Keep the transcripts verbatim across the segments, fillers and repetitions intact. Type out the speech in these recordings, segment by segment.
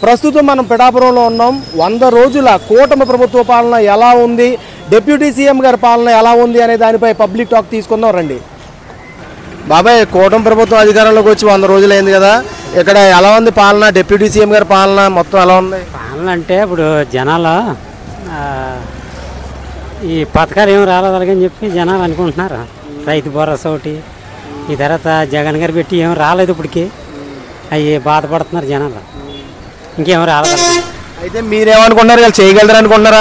ప్రస్తుతం మనం పిఠాపురంలో ఉన్నాం. వంద రోజుల కూటమి ప్రభుత్వ పాలన ఎలా ఉంది, డిప్యూటీ సీఎం గారి పాలన ఎలా ఉంది అనే దానిపై పబ్లిక్ టాక్ తీసుకుందాం రండి. బాబాయ్, కూటమి ప్రభుత్వం అధికారంలోకి వచ్చి వంద రోజులు అయింది కదా, ఇక్కడ ఎలా ఉంది పాలన? డిప్యూటీ సీఎం గారి పాలన మొత్తం ఎలా ఉంది? పాలన అంటే ఇప్పుడు జనాలు ఈ పథకాలు ఏమి రాలేదు అలాగని చెప్పి జనాలు అనుకుంటున్నారు. రైతు భరోసా ఒకటి, ఈ తర్వాత జగన్ గారు పెట్టి ఏమి రాలేదు ఇప్పటికి, అవి బాధపడుతున్నారు జనాలు. ఇంకేం రాలేదు. అయితే మీరేమనుకుంటున్నారు, వీళ్ళు చేయగలరు అనుకుంటున్నారా?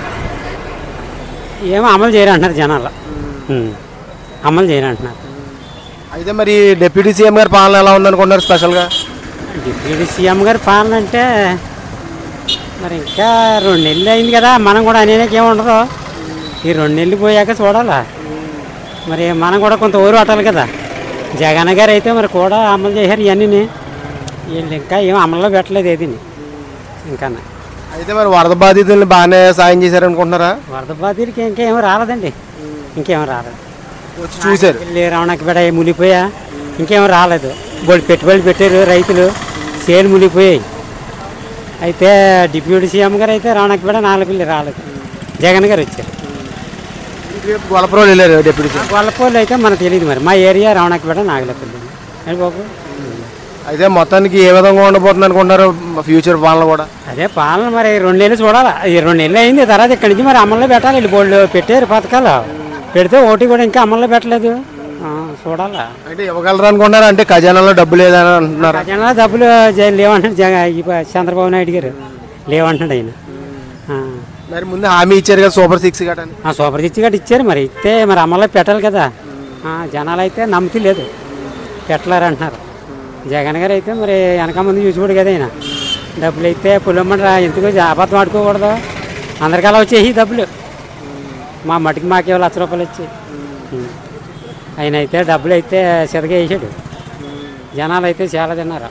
ఏమో అమలు చేయరంటున్నారు జనాలు, అమలు చేయరంటున్నారు. అయితే మరి డిప్యూటీ సీఎం గారి పాలన ఎలా ఉందనుకుంటున్నారు స్పెషల్గా? డిప్యూటీ సీఎం గారి పాలన అంటే మరి ఇంకా రెండు నెలలు అయింది కదా, మనం కూడా అనేక ఏముండదు. ఈ రెండు నెలలు పోయాక చూడాలా, మరి మనం కూడా కొంత ఊరు పట్టాలి కదా. జగన్ గారు అయితే మరి కూడా అమలు చేశారు ఇవన్నీ, వీళ్ళు ఇంకా ఏం అమల్లో పెట్టలేదు ఏది ఇంకా. అయితే మరి వరద బాధితుల్ని బాగానే సాయం చేశారనుకుంటున్నారా? వరద బాధితులకి ఇంకేం రాలేదండి, ఇంకేం రాలేదు. వచ్చి చూశారు రావణకి బిడ మునిగిపోయా, ఇంకేం రాలేదు. బోళ్ళు పెట్టుబడులు పెట్టారు రైతులు, సేలు మునిగిపోయాయి. అయితే డిప్యూటీ సీఎం గారు అయితే రావణకి బిడ నాలుగు రాలేదు, జగన్ గారు వచ్చారు. గొల్లపురం వెళ్ళారు డిప్యూటీ సీఎం. గొల్లపల్లి అయితే మనకు తెలియదు, మరి మా ఏరియా రావణకి బిడ నాగలపల్లి అని బాబు. అయితే మొత్తానికి ఏ విధంగా ఉండబోతుంది అనుకుంటున్నారు ఫ్యూచర్ పాలన కూడా? అదే పాలన మరి రెండు నెలలు చూడాలా. ఈ రెండు నెలలు అయింది, తర్వాత ఇక్కడి నుంచి మరి అమల్లో పెట్టాలి. వీళ్ళు బోళ్ళు పెట్టారు పథకాలు, పెడితే ఓటీ కూడా ఇంకా అమల్లో పెట్టలేదు, చూడాలా. అంటే ఇవ్వగలరు అనుకుంటున్నారు? అంటే ఖజానాలో డబ్బు లేదని అంటున్నారు. ఖజానాలో డబ్బులు లేవంటున్నాడు జగ చంద్రబాబు నాయుడు గారు, లేవంటున్నాడు ఆయన. మరి ముందు హామీ ఇచ్చారు కదా సూపర్ సిక్స్ గట్ట, సూపర్ సిక్స్ గట్ట ఇచ్చారు, మరి ఇస్తే మరి అమల్లో పెట్టాలి కదా. జనాలు అయితే నమ్మతి లేదు, పెట్టలేరు అంటున్నారు. జగన్ గారు అయితే మరి వెనక ముందు చూసుకోడు కదా ఆయన. డబ్బులు అయితే పుల్లమ్మని ఎందుకు అబద్ధం ఆడుకోకూడదు, అందరికి అలా వచ్చేసి డబ్బులు. మా మటుకు మాకే లక్ష రూపాయలు వచ్చాయి. ఆయన అయితే డబ్బులు అయితే సిరగా వేసాడు, జనాలు అయితే చాలా తిన్నారు.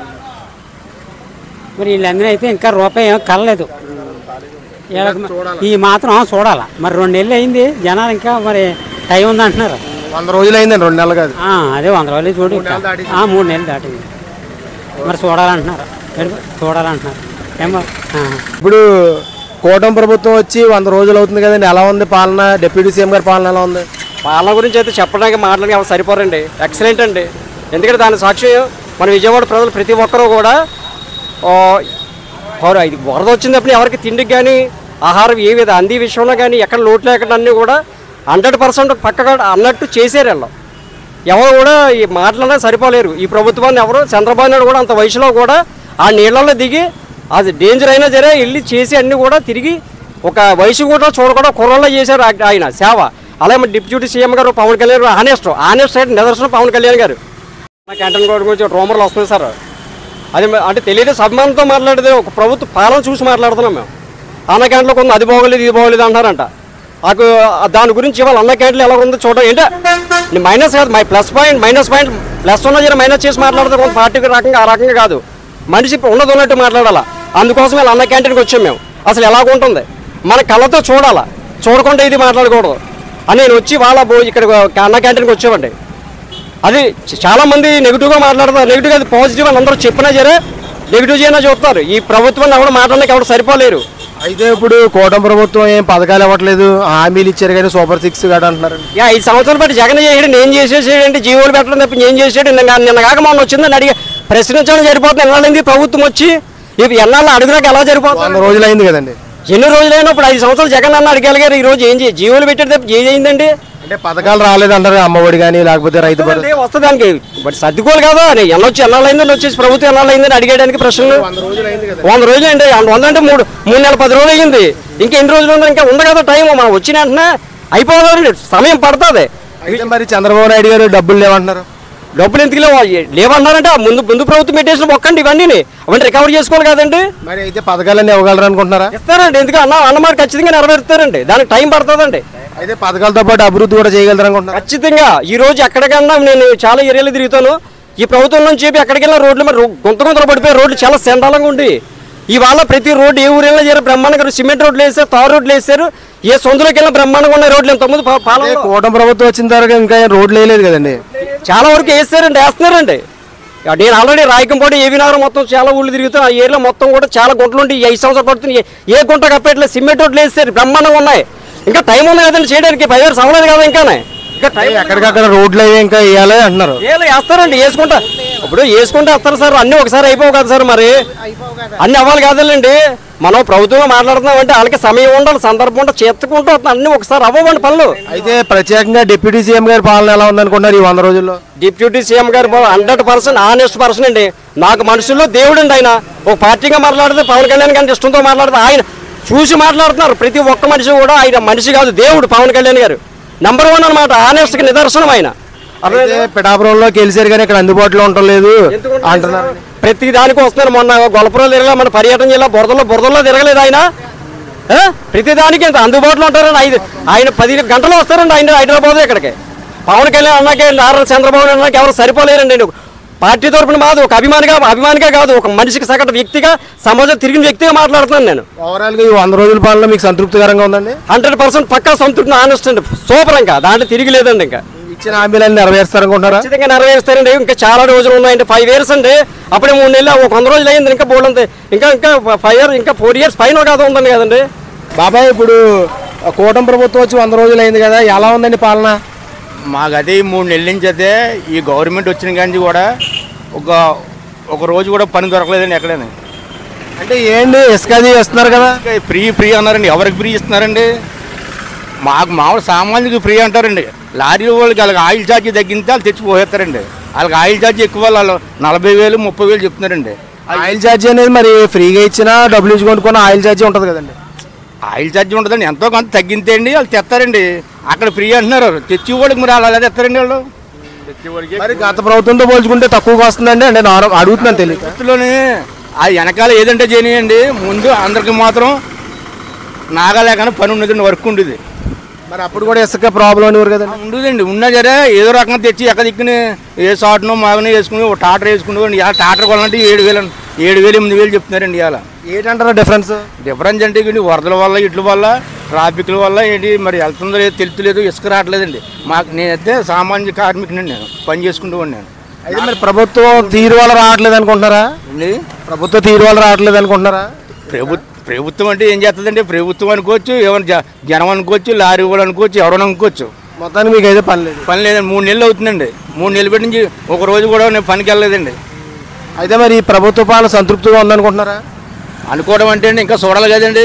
మరి వీళ్ళందరూ అయితే ఇంకా రూపాయి ఏమో కలలేదు. ఈ మాత్రం చూడాలా. మరి రెండు నెలలు అయింది, జనాలు ఇంకా మరి టైం ఉంది అంటున్నారు. వంద రోజులు అయిందండి, రెండు నెలలు కాదు. అదే వంద రోజులు చూడు, మూడు నెలలు దాటింది. మరి చూడాలంటున్నారు, చూడాలంటున్నారు ఏమో. ఇప్పుడు కూటమి ప్రభుత్వం వచ్చి వంద రోజులు అవుతుంది కదండి, ఎలా ఉంది పాలన? డిప్యూటీ సీఎం గారి పాలన ఎలా ఉంది? పాలన గురించి అయితే చెప్పడానికి మాటలకి ఎవరు సరిపోరండి. ఎక్సలెంట్ అండి. ఎందుకంటే దాని సాక్ష్యం మన విజయవాడ ప్రజలు ప్రతి ఒక్కరూ కూడా ఇది వరద వచ్చినప్పుడు ఎవరికి తిండికి కానీ ఆహారం ఏ విధంగా అంది విషయంలో కానీ ఎక్కడ లోటు లేకుండా అన్నీ కూడా హండ్రెడ్ పర్సెంట్ పక్కగా అన్నట్టు చేశారు. వీళ్ళు ఎవరు కూడా ఈ మాటలనే సరిపోలేరు. ఈ ప్రభుత్వాన్ని ఎవరు, చంద్రబాబు నాయుడు కూడా అంత వయసులో కూడా ఆ నీళ్ళల్లో దిగి అది డేంజర్ అయినా సరే వెళ్ళి చేసి అన్నీ కూడా తిరిగి ఒక వయసు కూడా చూడకుండా కుర్రల్లో చేశారు ఆయన సేవ. అలాగే డిప్యూటీ సీఎం గారు పవన్ కళ్యాణ్ గారు ఆనెస్ట్ ఆనెస్ట్ అయితే నిదర్శనం పవన్ కళ్యాణ్ గారు. క్యాంటీన్ కోడ్ గురించి రూమర్లు వస్తుంది సార్, అది అంటే తెలియదు. అభిమానంతో మాట్లాడేది ఒక ప్రభుత్వ పాలన చూసి మాట్లాడుతున్నాం మేము. అన్న క్యాంటీన్లో కొంత అది బాగోలేదు ఇది బాగోలేదు అంటారంట. నాకు దాని గురించి ఇవాళ అన్న క్యాంటీన్లు ఎలా ఉందో చూడడం ఏంటంటే మైనస్ కాదు, మై plus point minus point plus ఉన్న జర మైనస్ చేసి మాట్లాడతారు. కొంత పార్టీకి రకంగా ఆ రకంగా కాదు, మనిషి ఉన్నది ఉన్నట్టు మాట్లాడాలా. అందుకోసం వీళ్ళు అన్న క్యాంటీన్కి వచ్చాం మేము. అసలు ఎలాగుంటుంది మన కళ్ళతో చూడాలా, చూడకుండా ఇది మాట్లాడకూడదు అని నేను వచ్చి వాళ్ళ ఇక్కడ అన్న క్యాంటీన్కి వచ్చామండి. అది చాలామంది నెగిటివ్గా మాట్లాడతారు, నెగిటివ్ అది పాజిటివ్ అని అందరూ చెప్పినా సరే నెగిటివ్ చేయనా చూస్తారు. ఈ ప్రభుత్వాన్ని ఎవరు మాట్లాడడానికి ఎవరు సరిపోలేరు. అయితే ఇప్పుడు కూటమి ప్రభుత్వం ఏం పథకాలు ఇవ్వట్లేదు, హామీలు ఇచ్చారు కానీ సూపర్ సిక్స్ గట్ట అంటున్నారు. యా ఐదు సంవత్సరాలు బట్టి జగన్ చేయడం నేను చేసేసేయంటే జీవోలు పెట్టడం తప్ప నేను చేసాడు. నిన్న నిన్న కాక మొన్న వచ్చిందని అడిగి ప్రశ్నించడం సరిపోతుంది. ఎన్నాళ్ళైంది ప్రభుత్వం వచ్చి, ఇవి ఎన్నాళ్ళు అడుగునాక ఎలా సరిపోతుంది? వంద రోజులు అయింది కదండి. ఎన్ని రోజులైనా ఇప్పుడు ఐదు సంవత్సరాలు జగన్ అన్న అడిగలిగారు, ఈ రోజు ఏం చేయ జీవోలు పెట్టేది తప్ప ఏం అయిందండి? అంటే పథకాలు రాలేదంటారు, అమ్మఒడి కానీ లేకపోతే రైతు వస్తుంది దానికి బట్ సర్దుకోలు కదా. ఎన్నొచ్చి ఎన్నాళ్ళైందని వచ్చేసి ప్రభుత్వం ఎన్నాళ్ళైందని అడిగేయడానికి ప్రశ్నలు. వంద రోజులు అండి, వంద అంటే మూడు మూడు నెలల పది రోజులు అయ్యింది. ఇంకా ఎన్ని రోజులు ఉందో ఇంకా ఉంది కదా టైం. మనం వచ్చిన వెంటనే అయిపోదండి, సమయం పడుతుంది. అయితే మరి చంద్రబాబు నాయుడు గారు డబ్బులు లేవంటున్నారు. డబ్బులు ఎందుకు లేవు లేవన్నారంటే ముందు ముందు ప్రభుత్వం పెట్టేసిన ఒక్కండి ఇవన్నీ అవన్నీ రికవర్ చేసుకోవాలి కదండి. మరి అయితే పథకాలన్నీ ఇవ్వగలరు అనుకుంటున్నారా? ఇస్తారండి, ఎందుకు అన్న అన్నమాట ఖచ్చితంగా నెరవేరుతారండి, దానికి టైం పడుతుందండి. అయితే పథకాలతో పాటు అభివృద్ధి కూడా చేయగలరు అనుకుంటున్నారు? ఖచ్చితంగా. ఈ రోజు ఎక్కడికన్నా నేను చాలా ఏరియాలు తిరుగుతాను, ఈ ప్రభుత్వం నుంచి చెప్పి ఎక్కడికి వెళ్ళిన రోడ్లు మరి గుంత గుంతలు పడిపోయి రోడ్లు చాలా సెండాలంగా ఉండి ఇవాళ ప్రతి రోడ్డు ఏ ఊరిలో చేరే బ్రహ్మాండంగా సిమెంట్ రోడ్లు వేసారు, తారు రోడ్లు వేసారు. ఏ సొంతలోకి వెళ్ళిన బ్రహ్మాండంగా ఉన్న రోడ్లు ఇంతకుముందు పాలన కూటమి ప్రభుత్వం వచ్చిన తర్వాత ఇంకా రోడ్లు వేయలేదు కదండి. చాలా వరకు వేస్తారండి, వేస్తున్నారండి. నేను ఆల్రెడీ రాయకంపాడు ఏవి నగరం మొత్తం చాలా ఊళ్ళు తిరుగుతాను. ఆ ఏరియాలో మొత్తం కూడా చాలా గుంటలు ఉండి ఐదు సంవత్సరాలు పడుతుంది. ఏ గుంట కప్పేట్లేదు, సిమెంట్ రోడ్లు వేస్తారు, బ్రహ్మాండంగా ఉన్నాయి. ఇంకా టైం ఉంది కదండి చేయడానికి, పదివేలు సమలేదు కదా ఇంకానే. ఇంకా టైం ఎక్కడికక్కడ రోడ్లు అవి ఇంకా వేయాలి అంటున్నారు. ఏళ్ళు వేస్తారండి, వేసుకుంటా ఇప్పుడు వేసుకుంటే వస్తారు సార్. అన్నీ ఒకసారి అయిపోవు కదా సార్, మరి అన్ని అవ్వాలి కాదండి. మనం ప్రభుత్వంలో మాట్లాడుతున్నాం అంటే వాళ్ళకి సమయం ఉండాలి, సందర్భం ఉండాలి, చేతుకుంటూ వస్తున్నాం. అన్ని ఒకసారి అవ్వండి పనులు. అయితే ప్రత్యేకంగా డిప్యూటీ సీఎం గారి పాలన ఎలా ఉందనుకుంటున్నారు ఈ వంద రోజుల్లో? డిప్యూటీ సీఎం గారు హండ్రెడ్ పర్సెంట్ ఆనెస్ట్ పర్సన్ అండి. నాకు మనుషుల్లో దేవుడు అండి ఆయన. ఒక పార్టీగా మాట్లాడితే పవన్ కళ్యాణ్ గారి ఇష్టంతో మాట్లాడితే ఆయన చూసి మాట్లాడుతున్నారు. ప్రతి ఒక్క మనిషి కూడా ఆయన మనిషి కాదు, దేవుడు పవన్ కళ్యాణ్ గారు నెంబర్ వన్ అనమాట. ఆనెస్ట్కి నిదర్శనం ఆయన. పిఠాపురంలో గెలిచారు కానీ ఇక్కడ అందుబాటులో ఉండలేదు అంటున్నారు. ప్రతి దానికి వస్తున్నారు. మొన్న గొల్లపురం తిరగలే, మన పర్యటన జిల్లా బురదలో బురదల్లో తిరగలేదు ఆయన. ప్రతి దానికి ఇంత అందుబాటులో ఉంటారండి. ఐదు ఆయన పది గంటలు వస్తారండి ఆయన హైదరాబాద్ ఇక్కడికి. పవన్ కళ్యాణ్ అన్నాకే నారా చంద్రబాబు అన్నాక ఎవరు సరిపోలేరండి. పార్టీ తరపున మాది ఒక అభిమానిగా అభిమానిగా కాదు, ఒక మనిషికి సగటు వ్యక్తిగా, సమాజం తిరిగిన వ్యక్తిగా మాట్లాడుతున్నాను నేను. ఓవరాల్గా ఈ వంద రోజుల పాలన మీకు సంతృప్తికరంగా ఉందండి? హండ్రెడ్ పర్సెంట్ పక్కా సంతృప్తి, ఆనెస్ట్ అండి, సూపర్. ఇంకా దాంట్లో తిరిగి లేదండి. ఇంకా ఇచ్చిన హామీలన్నీ నెరవేరుస్తారనుకుంటారా? ఖచ్చితంగా నెరవేరుస్తారండి. ఇంకా చాలా రోజులు ఉన్నాయండి, ఫైవ్ ఇయర్స్ అండి. అప్పుడే మూడు నెలలు, ఒక వంద రోజులు అయింది. ఇంకా బోర్డు ఉంది, ఇంకా ఇంకా ఫైవ్ ఇయర్స్, ఇంకా ఫోర్ ఇయర్స్ పైన కాదు ఉందండి కదండి. బాబాయ్ ఇప్పుడు కూటమి ప్రభుత్వం వచ్చి వంద రోజులు అయింది కదా, ఎలా ఉందండి పాలన? మాకు అదే మూడు నెలల నుంచి అయితే ఈ గవర్నమెంట్ వచ్చిన కానీ కూడా ఒక ఒక రోజు కూడా పని దొరకలేదండి ఎక్కడైనా. అంటే ఏంటి ఇసుక అది ఇస్తున్నారు కదా, ఫ్రీ ఫ్రీ అన్నారండి. ఎవరికి ఫ్రీ ఇస్తున్నారండి? మాకు మామూలు సామాన్యుడికి ఫ్రీ అంటారండి. లారీ వాళ్ళకి వాళ్ళకి ఆయిల్ ఛార్జీ తగ్గితే వాళ్ళు తెచ్చిపోతారండి. వాళ్ళకి ఆయిల్ ఛార్జీ ఎక్కువ, వాళ్ళు నలభై వేలు ముప్పై వేలు చెప్తున్నారండి. ఆయిల్ ఛార్జీ అనేది మరి ఫ్రీగా ఇచ్చినా డబ్బులు ఇచ్చి కొనుక్కున్న ఆయిల్ ఛార్జీ ఉంటుంది కదండి. ఆయిల్ ఛార్జీ ఉంటుందండి, ఎంతో కొంత తగ్గితే అండి వాళ్ళు తెస్తారండి. అక్కడ ఫ్రీ అంటున్నారు, తెచ్చి వాళ్ళకి మరి వాళ్ళు అలా తెస్తారండి. వాళ్ళు తెచ్చేవాడికి మరి గత ప్రభుత్వంతో పోల్చుకుంటే తక్కువగా వస్తుందండి అంటే నేను అడుగుతున్నాను తెలియదు. ప్రభుత్వంలోనే ఆ వెనకాల ఏదంటే చేయనియండి, ముందు అందరికి మాత్రం నాగలేకనే పని ఉండదండి, వర్క్ ఉండేది. మరి అప్పుడు కూడా ఇసుక ప్రాబ్లం అనేవారు కదండి. ఉండదండి, ఉన్నా సరే ఏదో రకంగా తెచ్చి ఎక్క దిక్కుని ఏ షార్ట్నో మాగనో వేసుకుని ఒక టాటర్ వేసుకుని ఇలా టాటర్ కొనాలంటే ఏడు వేలు ఏడు వేలు ఎనిమిది వేలు చెప్తున్నారండి. ఇవాళ ఏంటంటారా డిఫరెన్స్? డిఫరెన్స్ అంటే ఇంక వరదల వల్ల ఇట్ల వల్ల ట్రాఫిక్ల వల్ల ఏంటి మరి వెళ్తుందో లేదు తెలుతులేదు, ఇసుక రావట్లేదండి. మాకు నేనైతే సామాన్య కార్మికుని నేను పని చేసుకుంటూ ఉన్నాను. అయితే మరి ప్రభుత్వం తీరు వల్ల రావట్లేదు అనుకుంటున్నారా? ప్రభుత్వం తీరు వల్ల రావట్లేదు అనుకుంటున్నారా? ప్రభుత్వం ప్రభుత్వం అంటే ఏం చేస్తుందండి? ప్రభుత్వం అనుకోవచ్చు, ఎవరు జనం అనుకోవచ్చు, లారీ వాళ్ళు అనుకోవచ్చు, ఎవరైనా అనుకోవచ్చు. మొత్తానికి మీకు అయితే పని లేదు. పని లేదండి, మూడు నెలలు అవుతుందండి. మూడు నెలలు పెట్టి నుంచి ఒక రోజు కూడా నేను పనికి వెళ్ళలేదండి. అయితే మరి ఈ ప్రభుత్వ పాలన సంతృప్తిగా ఉందనుకుంటున్నారా? అనుకోవడం అంటే ఇంకా చూడాలి కదండి.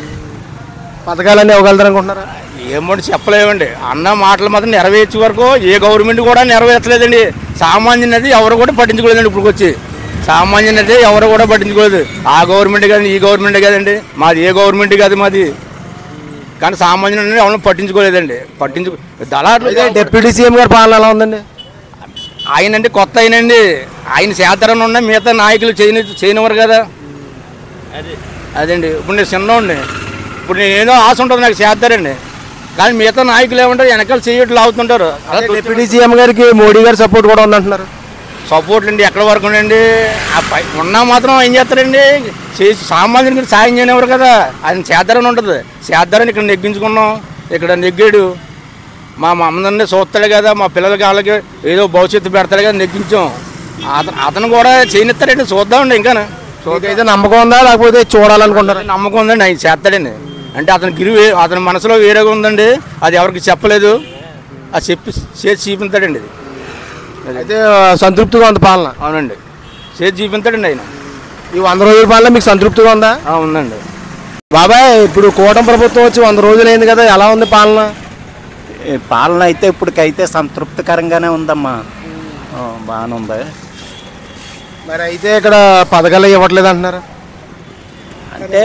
పథకాలన్నీ ఇవ్వగలుగుతారు అనుకుంటున్నారా? ఏమంటే చెప్పలేమండి. అన్న మాటలు మాత్రం నెరవేర్చే వరకు ఏ గవర్నమెంట్ కూడా నెరవేర్చలేదండి. సామాన్యునది ఎవరు కూడా పట్టించుకోలేదండి. ఇప్పుడు వచ్చి సామాన్యునది ఎవరు కూడా పట్టించుకోలేదు. ఆ గవర్నమెంట్ కదండి, ఈ గవర్నమెంట్ కదండి, మాది ఏ గవర్నమెంట్ కాదు మాది. కానీ సామాన్యుని ఎవరు పట్టించుకోలేదండి. పట్టించుకో దళారులు. డిప్యూటీ సీఎం గారి పాలన ఎలా ఉందండి? ఆయన అంటే కొత్త అయినండి, ఆయన చేతరని ఉన్న మిగతా నాయకులు చేయని చేయనివారు కదా. అదండి ఇప్పుడు నేను చిన్నోండి, ఇప్పుడు నేను ఏదో ఆశ ఉంటుంది నాకు చేస్తారండి. కానీ మిగతా నాయకులు ఏమంటారు వెనకాల చేయట్లు అవుతుంటారు. అలా డిప్యూటీ సీఎం గారికి మోడీ గారి సపోర్ట్ కూడా ఉందంటున్నారు. సపోర్ట్లు అండి ఎక్కడ వరకు అండి? ఆ పై ఉన్నా మాత్రం ఏం చేస్తారండి? చేసి సామాన్యుడికి సాయం చేయనివ్వరు కదా. ఆయన చేద్దారని ఉంటుంది. చేద్దారని ఇక్కడ నెగ్గించుకున్నాం, ఇక్కడ నెగ్గాడు. మా అమ్మని చూస్తాడు కదా, మా పిల్లలకి వాళ్ళకి ఏదో భవిష్యత్తు పెడతాడు కదా, నెగ్గించాం. అతను అతను కూడా చేయనిస్తాడండి, చూద్దామండి. ఇంకా అయితే నమ్మకం ఉందా లేకపోతే చూడాలనుకుంటారా? నమ్మకం ఉందండి, ఆయన చేస్తాడండి. అంటే అతని గిరి అతని మనసులో వేరేగా ఉందండి, అది ఎవరికి చెప్పలేదు. అది చెప్పి చేసి చూపించాడండి. అది అయితే సంతృప్తిగా ఉంది పాలన? అవునండి, చేసి చూపించాడండి ఆయన. ఈ వంద రోజుల పాలన మీకు సంతృప్తిగా ఉందా? ఉందండి. బాబాయ్ ఇప్పుడు కూటమి ప్రభుత్వం వచ్చి వంద రోజులు అయింది కదా, ఎలా ఉంది పాలన? పాలన అయితే ఇప్పటికైతే సంతృప్తికరంగానే ఉందమ్మా, బాగానే ఉంది. మరి అయితే ఇక్కడ పథకాలు ఇవ్వట్లేదు అంటున్నారు. అంటే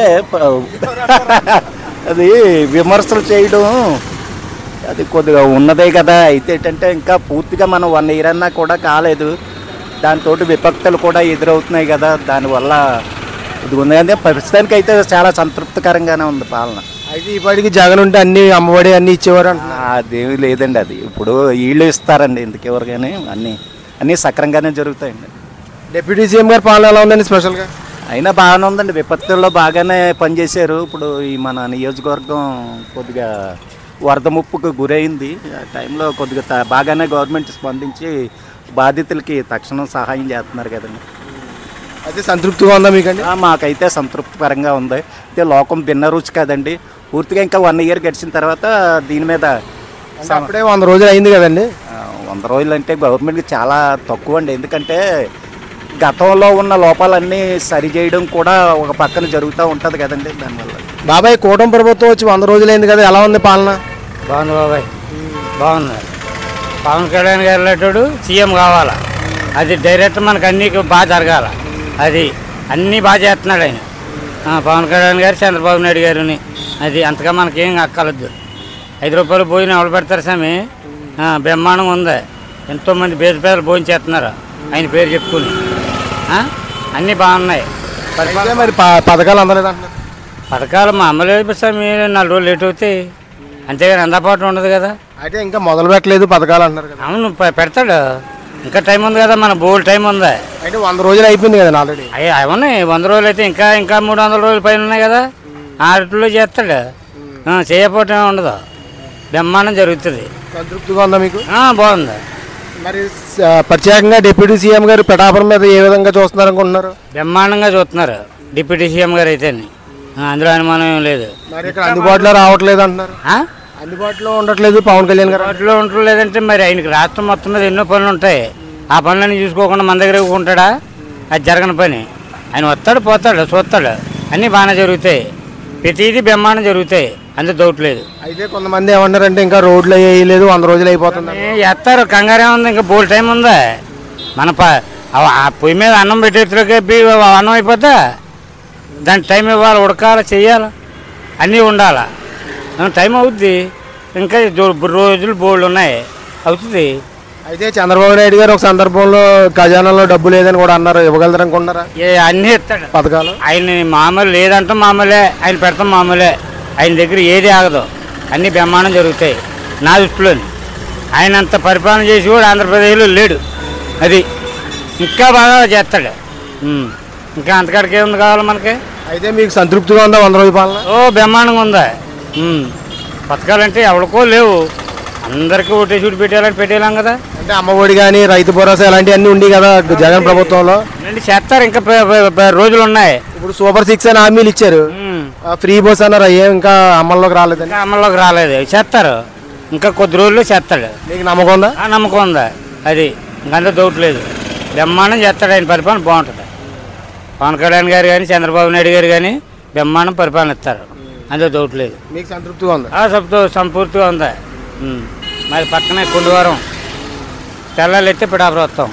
అది విమర్శలు చేయడం అది కొద్దిగా ఉన్నదే కదా. అయితే ఏంటంటే ఇంకా పూర్తిగా మనం వన్ ఇయర్ అన్నా కూడా కాలేదు, దాంతో విపక్తులు కూడా ఎదురవుతున్నాయి కదా, దానివల్ల ఇది ఉంది. అంటే ప్రస్తుతానికి అయితే చాలా సంతృప్తికరంగానే ఉంది పాలన. అయితే ఇప్పటికి జగన్ ఉంటే అన్ని అమ్మఒడి అన్ని ఇచ్చేవారు అంటున్నారు. అదేమి లేదండి, అది ఇప్పుడు వీళ్ళు ఇస్తారండి ఎందుకు ఎవరు, కానీ అన్నీ అన్నీ సక్రంగానే జరుగుతాయండి. డిప్యూటీ సీఎం గారి పాలన ఎలా ఉందండి స్పెషల్గా? అయినా బాగానే ఉందండి, విపత్తుల్లో బాగానే పనిచేశారు. ఇప్పుడు ఈ మన నియోజకవర్గం కొద్దిగా వరద ముప్పుకు గురైంది, ఆ టైంలో కొద్దిగా బాగానే గవర్నమెంట్ స్పందించి బాధితులకి తక్షణం సహాయం చేస్తున్నారు కదండి. అయితే సంతృప్తిగా ఉందా మీకండి? ఆ, మాకైతే సంతృప్తికరంగా ఉంది. అయితే లోకం భిన్న రుచి కదండి. పూర్తిగా ఇంకా వన్ ఇయర్ గడిచిన తర్వాత దీని మీద అంటే అప్పుడే వంద రోజులు అయింది కదండి. ఆ, వంద రోజులు అంటే గవర్నమెంట్కి చాలా తక్కువ అండి. ఎందుకంటే గతంలో ఉన్న లోపాలన్నీ సరిచేయడం కూడా ఒక పక్కన జరుగుతూ ఉంటుంది కదండి. దానివల్ల బాబాయ్ కూటమి ప్రభుత్వం వచ్చి వంద రోజులు అయింది కదా, ఎలా ఉంది పాలన? బాగుంది బాబాయ్, బాగుంది. పవన్ కళ్యాణ్ గారు వెళ్ళేటోడు సీఎం కావాలా, అది డైరెక్ట్ మనకు అన్నీ బాగా జరగాల, అది అన్నీ బాగా చేస్తున్నాడు ఆయన. పవన్ కళ్యాణ్ గారు చంద్రబాబు నాయుడు గారిని అది అంతగా మనకేం అక్కలద్దు. ఐదు రూపాయలు భోజనం ఎవరు పెడతారు స్వామి? బ్రహ్మాండం ఉంది. ఎంతోమంది పేద పేదలు భోజనం చేస్తున్నారు ఆయన పేరు చెప్పుకుని. అన్నీ బాగున్నాయి. అయితే మరి ప- పథకాలు అందలేదు అంటున్నారు. పథకాలు మా అమ్మలేదు స్వామి, నాలుగు రోజులు లేట్ అవుతాయి, అంతేగాని అందుబాటు ఉండదు కదా. అయితే ఇంకా మొదలు పెట్టలేదు పథకాలు అంటున్నారు కదా. అవును పె- పెడతాడు, ఇంకా టైం ఉంది కదా, మన బోల్ టైం ఉంది. అయితే వంద రోజులు అయిపోయింది కదా ఆల్రెడీ. అవి అవునాయి వంద రోజులు అయితే ఇంకా ఇంకా మూడు వందల రోజుల పైన ఉన్నాయి కదా, ఆటలో చేస్తాడు. ఆ, చేయకపోవటం ఏమి ఉండదు, బ్రహ్మాండం జరుగుతుంది. సంతృప్తిగా ఉందా మీకు? ఆ, బాగుంది. మరి స- ప్రత్యేకంగా డిప్యూటీ సీఎం గారు పిఠాపురం మీద ఏ విధంగా చూస్తున్నారు అనుకుంటున్నారు? బ్రహ్మాండంగా చూస్తున్నారు డిప్యూటీ సీఎం గారు అయితే, అందులో అనుమానం ఏం లేదు. మరి ఇక్కడ అందుబాటులో రావట్లేదు అంటున్నారు. ఆ? అందుబాటులో ఉండట్లేదు పవన్ కళ్యాణ్ గారు. అందుబాటులో ఉండటం లేదంటే మరి ఆయనకి రాష్ట్రం మొత్తం మీద ఎన్నో పనులు ఉంటాయి, ఆ పనులన్నీ చూసుకోకుండా మన దగ్గర ఉంటాడా? అది జరగని పని. ఆయన వస్తాడు పోతాడు చూస్తాడు, అన్నీ బాగానే జరుగుతాయి, ప్రతిదీ బ్రహ్మాండం జరుగుతాయి, అంతే డౌట్ లేదు. అయితే కొంతమంది ఏమన్నారంటే ఇంకా రోడ్లు వేయలేదు, వంద రోజులు అయిపోతుంది. ఎత్తారు, కంగారే ఉంది, ఇంకా బోల్ టైం ఉందా మన ప ఆ- ఆ పొయ్యి మీద అన్నం పెట్టేట్టులోకి అన్నం అయిపోతా, దానికి టైం ఇవ్వాలి, ఉడకాలి, చెయ్యాలి, అన్నీ ఉండాలి, టైం అవుద్ది. ఇంకా జో- రోజులు బోల్డ్ ఉన్నాయి, అవుతుంది. అయితే చంద్రబాబు నాయుడు గారు ఒక సందర్భంలో ఖజానాలో డబ్బు లేదని కూడా అన్నారు, ఇవ్వగలరు అనుకుంటున్నారా ఏ అన్నీ ఇస్తాడు పథకాలు? ఆయన, మామూలు లేదంటాం మామూలే, ఆయన పెడతాం మామూలే, ఆయన దగ్గర ఏది ఆగదు, అన్నీ బ్రహ్మాండం జరుగుతాయి నా దృష్టిలోని. ఆయన అంత పరిపాలన చేసి కూడా ఆంధ్రప్రదేశ్లో లేడు, అది ఇంకా బాగా చేస్తాడు. ఉమ్. ఇంకా అంతకాడికి ఏముంది కావాలి మనకి? అయితే మీకు సంతృప్తిగా ఉందా వంద రోజుల పాలన? ఓ బ్రహ్మాండంగా ఉందా. ఉమ్. పథకాలంటే ఎవరికో లేవు, అందరికీ ఓటేసి చూడు పెట్టేయాలని పెట్టేలాం కదా. అంటే అమ్మఒడి కానీ రైతు భరోసా ఇలాంటివన్నీ ఉండి కదా జగన్ ప్రభుత్వంలో. అంటే చేస్తారు, ఇంకా ప- ప- ప- రోజులు ఉన్నాయి. ఇప్పుడు సూపర్ సిక్స్ అని హామీలు ఇచ్చారు, ఉమ్. ఆ ఫ్రీ బస్ అన్నారు, ఏం ఇంకా అమల్లోకి రాలేదని. ఇంకా అమల్లోకి రాలేదు, చేస్తారు, ఇంకా కొద్ది రోజుల్లో చేస్తాడు. మీకు నమ్మకం ఉందా? ఆ నమ్మకం ఉందా, అది ఇంకంత డౌట్ లేదు, బ్రహ్మాండం చేస్తాడు, ఆయన పరిపాలన బాగుంటుంది. పవన్ కళ్యాణ్ గారు కానీ చంద్రబాబు నాయుడు గారు కానీ బ్రహ్మాండం పరిపాలన ఇస్తారు, అందులో డౌట్ లేదు. మీకు సంతృప్తిగా ఉందా? ఆ సబ్తో సంపూర్తిగా ఉందా. ఉమ్. మరి పక్కనే కుండవరం, తెల్లాలు ఎత్తే పిఠాపురం వస్తాం,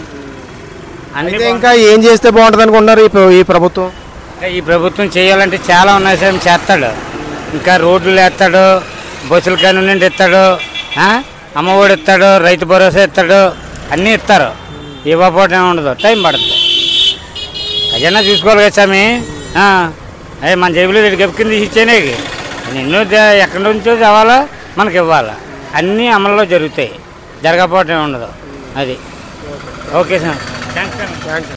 అన్ని అయితే ఇంకా ఏం చేస్తే బాగుంటుంది అనుకుంటున్నారు ఈ ప్ర- ఈ ప్రభుత్వం? ఇంకా ఈ ప్రభుత్వం చేయాలంటే చాలా ఉన్నాయి సార్, చేస్తాడు. ఇంకా రోడ్లు వేస్తాడు, బస్సుల కాని నుండి ఇస్తాడు, ఆ? అమ్మఒడి ఇస్తాడు, రైతు భరోసా ఇస్తాడు, అన్నీ ఇస్తారు, ఇవ్వకపోవటం ఉండదు, టైం పడుతుంది. అదన్నా చూసుకోవాలి కదా స్వామి. ఆ, అదే మన జేబులో రెండు గప్పు కింద ఇచ్చేనే ఎన్నో ద- ఎక్కడి నుంచో తేవాలా, మనకి ఇవ్వాలా, అన్నీ అమల్లో జరుగుతాయి, జరగకపోవటం ఉండదు, అది. Okay sir, thanks sir. Thanks.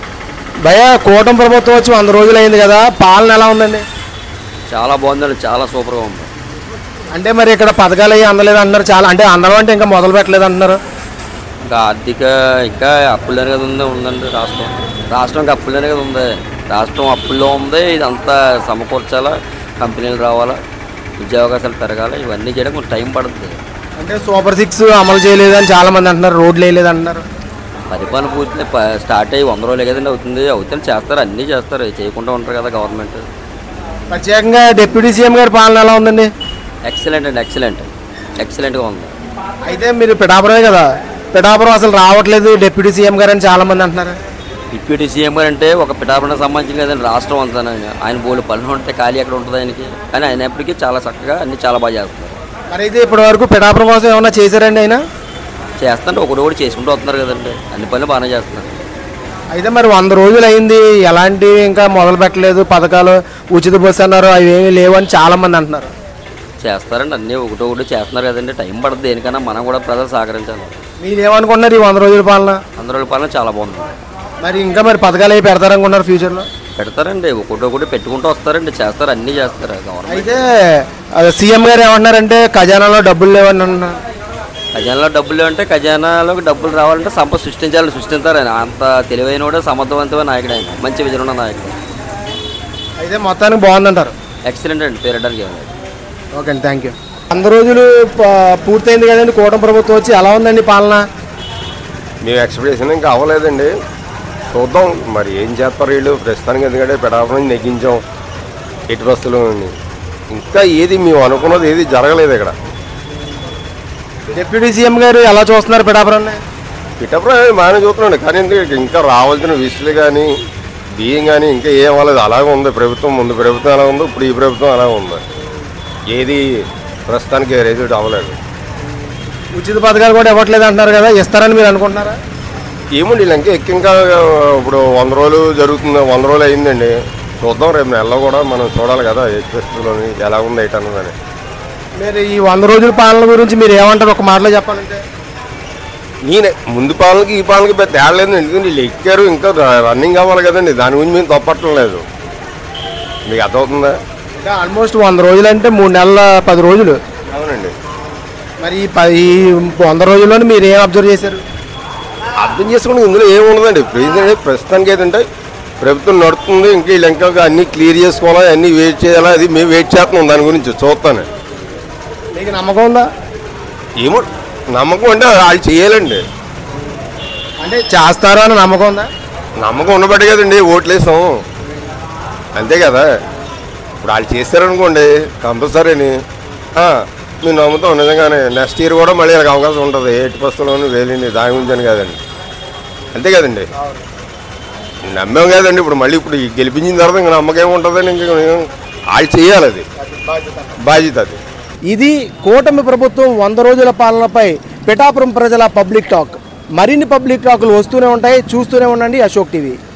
భయ కూటమి ప్రభుత్వం వచ్చి వంద రోజులు అయింది కదా, పాలన ఎలా ఉందండి? చాలా బాగుందండి, చాలా సూపర్గా ఉంది. అంటే మరి ఇక్కడ పథకాలు అయ్యి అందలేదు అంటున్నారు, చాలా అంటే అందరం అంటే ఇంకా మొదలు పెట్టలేదు అంటున్నారు. ఇంకా ఆర్థిక ఇంకా అప్పుల్లోనే కదా ఉంది ఉందండి రాష్ట్రం రాష్ట్రం ఇంకా అప్పుల్లోనే కదా ఉంది రాష్ట్రం అప్పుల్లో ఉంది. ఇదంతా సమకూర్చాలా, కంపెనీలు రావాలా, ఉద్యోగాలు పెరగాలి, ఇవన్నీ చేయడం కొంచెం టైం పడుతుంది. అంటే సూపర్ సిక్స్ అమలు చేయలేదని చాలా మంది అంటున్నారు, రోడ్లు వేయలేదు అంటున్నారు. పరిపాలన పూర్తి ప- స్టార్ట్ అయ్యి వంద రోజులు కదండి అవుతుంది, అవుతుంది, చేస్తారు, అన్నీ చేస్తారు, చేయకుండా ఉంటారు కదా గవర్నమెంట్. ప్రత్యేకంగా డిప్యూటీ సీఎం గారి పాలన ఎలా ఉందండి? ఎక్సలెంట్ అండి, ఎక్సలెంట్ ఎక్సలెంట్గా ఉంది. అయితే మీరు పిఠాపురమే కదా, పిఠాపురం అసలు రావట్లేదు డిప్యూటీ సీఎం గారు అని చాలా మంది అంటున్నారు. డిప్యూటీ సీఎం గారు అంటే ఒక పిఠాపురం సంబంధించి కదండి రాష్ట్రం అంతా, ఆయన ఆయన బోళ్ళు పనులు ఉంటే ఖాళీ ఎక్కడ ఉంటుంది ఆయనకి, కానీ అయినప్పటికీ చాలా చక్కగా అన్ని చాలా బాగా చేస్తున్నారు. మరి అయితే ఇప్పటి వరకు పిఠాపురం కోసం ఏమన్నా చేశారండి ఆయన? చేస్తుంటే ఒకటి ఒకటి చేసుకుంటూ వస్తున్నారు కదండి, అన్ని పనులు బాగానే చేస్తున్నారు. అయితే మరి వంద రోజులు అయింది, ఎలాంటివి ఇంకా మొదలు పెట్టలేదు, పథకాలు ఉచిత బస్సు అన్నారు, అవి ఏమీ లేవు అని చాలా మంది అంటున్నారు. చేస్తారండి, అన్నీ ఒకటి ఒకటి చేస్తున్నారు కదండి, టైం పడుతుంది, దేనికన్నా మనం కూడా ప్రజలు సహకరించాలి. మీరు ఏమనుకుంటున్నారు ఈ వంద రోజుల పాలన? వంద రోజుల పాలన చాలా బాగుంది. మరి ఇంకా మరి పథకాలు అవి పెడతారనుకుంటున్నారు ఫ్యూచర్లో? పెడతారండి, ఒకటి ఒకటి పెట్టుకుంటూ వస్తారండి, చేస్తారు, అన్నీ చేస్తారు గవర్నమెంట్. అయితే సీఎం గారు ఏమంటున్నారంటే ఖజానాలో డబ్బులు లేవని అంటున్నారు. ఖజానాలో డబ్బులు అంటే ఖజానాలోకి డబ్బులు రావాలంటే సంపద సృష్టించాలని సృష్టిస్తారు ఆయన. అంత తెలివైన కూడా సమర్థవంతమైన నాయకుడు ఆయన, మంచి విజయం ఉన్న నాయకుడు. అయితే మొత్తానికి బాగుందంటారు. ఎక్సలెంట్ అండి, పేరడానికి ఏమన్నా. ఓకే అండి, థ్యాంక్ యూ. వంద రోజులు ప- పూర్తయింది కదండి కూటమి ప్రభుత్వం వచ్చి, ఎలా ఉందండి పాలన? మేము ఎక్స్పెక్టేషన్ ఇంకా అవ్వలేదండి, చూద్దాం మరి ఏం చేస్తారు వీళ్ళు. ప్రస్తుతానికి ఎందుకంటే పెడాపడం నెగ్గించాం ఎటు బస్సులు, ఇంకా ఏది మేము అనుకున్నది ఏది జరగలేదు ఇక్కడ. డిప్యూటీ సీఎం గారు ఎలా చూస్తున్నారు పిఠాపురాన్ని? పిఠాపురం బాగానే చూస్తున్నాండి, కానీ ఎందుకంటే ఇంకా రావాల్సిన విషయాలు కానీ బియ్యం కానీ ఇంకా ఏం అవ్వలేదు. అలాగే ఉంది ప్రభుత్వం, ముందు ప్రభుత్వం ఎలా ఉందో ఇప్పుడు ఈ ప్రభుత్వం అలా ఉంది. ఏది ప్రస్తుతానికి రిజల్ట్ అవ్వలేదు. ఉచిత పథకాలు కూడా ఇవ్వట్లేదు అంటున్నారు కదా, ఇస్తారని మీరు అనుకుంటున్నారా? ఏముంది ఇంకా ఎక్కి ఇంకా ఇప్పుడు వంద రోజులు జరుగుతుంది, వంద రోజులు అయిందండి. చూద్దాం రేపు నెలలో కూడా మనం చూడాలి కదా ఎక్స్ప్రెస్లోని ఎలా ఉంది ఏంటన్నదని. మీరు ఈ వంద రోజుల పాలన గురించి మీరు ఏమంటారు ఒక మాటలో చెప్పాలంటే? నేనే ముందు పాలనకి ఈ పాలనకి పెద్ద తేడా లేదు, ఎందుకంటే వీళ్ళు ఎక్కారు ఇంకా రన్నింగ్ అవ్వాలి కదండి, దాని గురించి మేము తప్పట్టం లేదు. మీకు అర్థమవుతుందా? ఇంకా ఆల్మోస్ట్ వంద రోజులు అంటే మూడు నెలల పది రోజులు. అవునండి. మరి ఈ ప- ఈ వంద రోజుల్లోనే మీరు ఏం అబ్జర్వ్ చేశారు? అర్థం చేసుకుని ఇందులో ఏముండదండి. ప్రెసిడెంట్ ప్రస్తుతానికి ఏంటంటే ప్రభుత్వం నడుస్తుంది, ఇంకా వీళ్ళు ఇంకా అన్నీ క్లియర్ చేసుకోవాలా, అన్నీ వెయిట్ చేయాలా, అది మేము వెయిట్ చేస్తున్నాం దాని గురించి చూస్తాను. మీకు నమ్మకం ఉందా? ఏమో నమ్మకం అంటే వాళ్ళు చేయాలండి, అంటే చేస్తారు అని నమ్మకం ఉందా? నమ్మకం ఉండబట్టే కదండి ఓట్లు వేసాం, అంతే కదా. ఇప్పుడు వాళ్ళు చేస్తారనుకోండి కంపల్సరీని మేము నమ్ముతాం నిజంగానే. నెక్స్ట్ ఇయర్ కూడా మళ్ళీ నాకు అవకాశం ఉంటుంది, ఎయిట్ పర్సెంట్లోనే వేలండి, దాని గురించి అని కాదండి, అంతే కదండి. నమ్మాం కదండి, ఇప్పుడు మళ్ళీ ఇప్పుడు గెలిపించిన తర్వాత ఇంకా నమ్మకం ఏముంటుందని ఇంకా వాళ్ళు చేయాలి, అది బాధ్యత. అది ఇది కూటమి ప్రభుత్వం వంద రోజుల పాలనపై పిఠాపురం ప్రజల పబ్లిక్ టాక్. మరిన్ని పబ్లిక్ టాకులు వస్తూనే ఉంటాయి, చూస్తూనే ఉండండి అశోక్ టీవీ.